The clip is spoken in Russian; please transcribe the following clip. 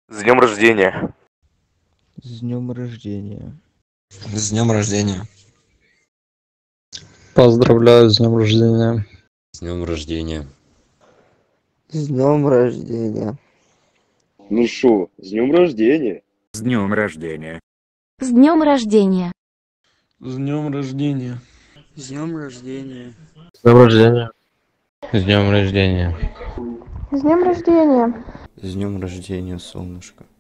С днем рождения. С днем рождения. С днем рождения. Поздравляю с днем рождения. С днем рождения. С днем рождения. Ну шо, с днем рождения. С днем рождения. С днем рождения. С днем рождения. С днем рождения. С днем рождения. С днем рождения. С днем рождения. С днем рождения, солнышко.